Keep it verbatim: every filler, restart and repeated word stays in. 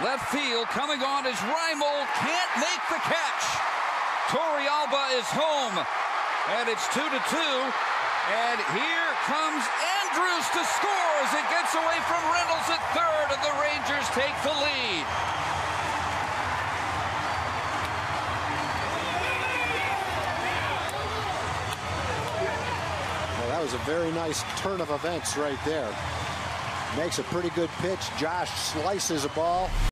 Left field coming on is Reimel. Can't make the catch. Torrealba is home. And it's two to two. And here comes Andrews to score as it gets away from Reynolds at third, and the Rangers take the lead. Well, that was a very nice turn of events right there. Makes a pretty good pitch. Josh slices a ball.